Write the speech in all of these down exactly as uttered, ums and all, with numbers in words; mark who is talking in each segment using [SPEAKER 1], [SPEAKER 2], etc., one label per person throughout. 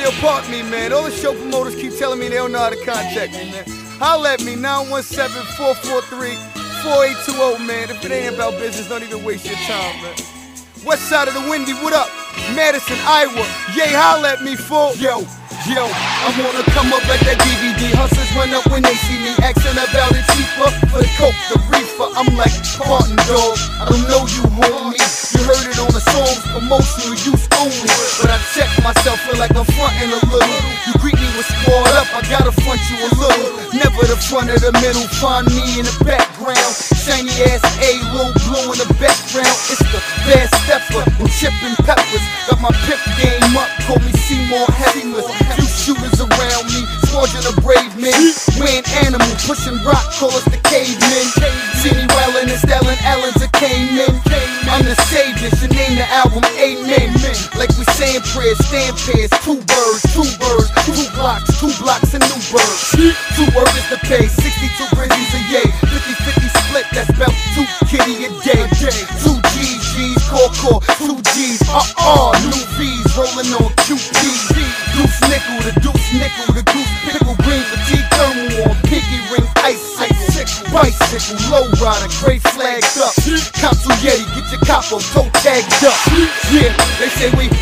[SPEAKER 1] Yo, pardon me, man. All the show promoters keep telling me they don't know how to contact me, man. Holla at me, nine one seven, four four three, four eight two zero, man. If it ain't about business, don't even waste your time, man. West side of the Windy, what up? Madison, Iowa. Yay, holla at me, fool. Yo. Yo, I wanna come up like that D V D. Hustlers run up when they see me, asking about it cheaper for the coke, the reefer. I'm like Spartan dog. I don't know you, homie. You heard it on the songs, promotional use only. But I check myself, feel like I'm fronting a little. You greet me with squad up, I gotta front you a little. Never the front of the middle, find me in the background. Shiny ass A, low blue in the background. It's the bad stepper and chipping peppers. Got my pimp game up, call me Seymour Heavyweight. Few shooters around me, squadron of brave men. Wearing animal, pushing rock, call us the cavemen. See me wildin' and styling, Allen's a caveman. I'm the savior, should name the album Amen. Like we saying prayers, stand pairs, two birds, two birds, two blocks, two blocks and new birds. Two workers to pay, sixty-two grizzlies a yay. fifty fifty split, that's about two kitty a day. Two G's, G's, core core, two G's, uh-uh, new V's, rolling on Q P's. Deuce nickel, the deuce nickel, the goose pickle, green fatigue thermal on pinky ring, icicle, bicycle, low rider, gray flagged up. Council Yeti, get your capo, toe tagged up. Yeah, they say we,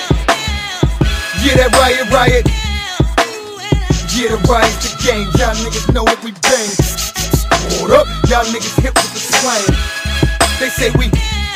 [SPEAKER 1] yeah, that riot, riot. Yeah, the riot's the game, y'all niggas know what we bang. Hold up, y'all niggas hip with the slang. They say we,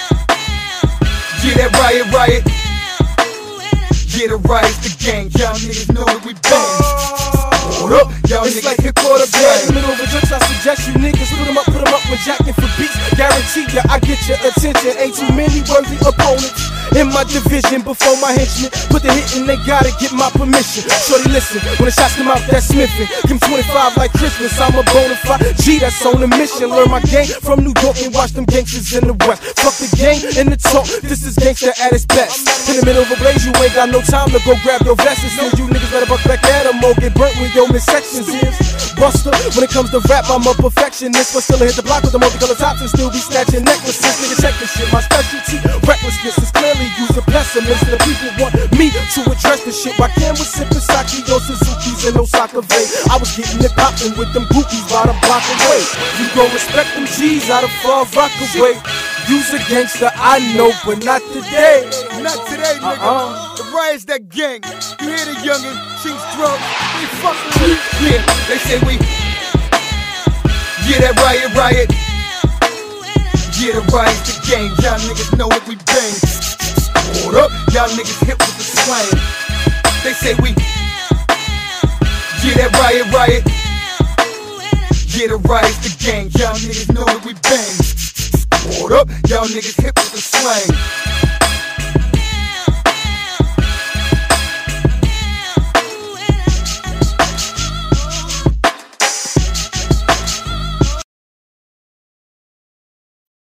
[SPEAKER 1] yeah, that riot, riot. Yeah, the riot's the gang, y'all niggas know that we bang. Hold up, y'all niggas like hip for the bang. In the middle of a jokes, I suggest you niggas put them up, put them up when jacking for beats. Guarantee ya, I get your attention. Ain't too many worthy opponents in my division before my henchmen put the hit and they gotta get my permission. Shorty, listen, when the shots come out, that's Smithin'. Give him twenty-five like Christmas, I'm a bona fide G that's on a mission. Learn my game from New York and watch them gangsters in the West. Fuck the game and the talk, this is gangster at its best. In the middle of a blaze, you ain't got no time to go grab your vests. And still, you niggas better buck back at them or get burnt with your midsections is. Buster, when it comes to rap, I'm a perfectionist, but still I hit the block with the multicolored tops and still be snatching necklaces. Nigga, check this shit, my specialty, recklessness is clearly use a pessimist. The people want me to address this shit. Why can't we sip Saki, yo Suzuki's and Osaka Bay? I was getting it poppin' with them groupies by the block away. You gon' respect them G's out of far Rockaway. You's a gangster, I know, but not today. Not today, nigga. Uh-uh. The riot's that gang. You hear the youngin', Chinx Drugz, they fuckin' with. Yeah, they say we, yeah, that riot, riot. Yeah, the riot's the gang, y'all niggas know what we bang. Hold up, y'all niggas hip with the slang. They say we, yeah, that riot, riot. Yeah, the riot's the gang, y'all niggas know that we bang. Hold up, y'all niggas hip with the slang.